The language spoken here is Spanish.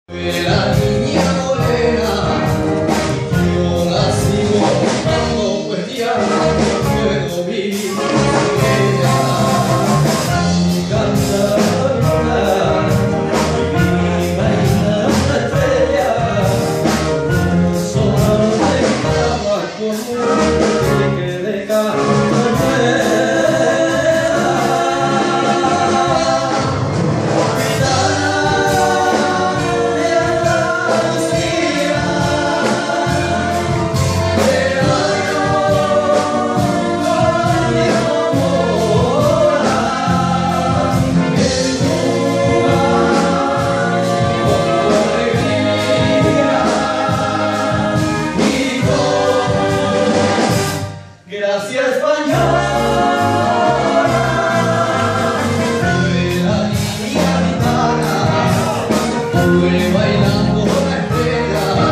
La niña morena, yo nací buscando pues ya no puedo vivir sin ella. Canta llorar, mi reina estrella, solo te clava con un que de carne. Gracias española, fue la niña gitana, fue bailar.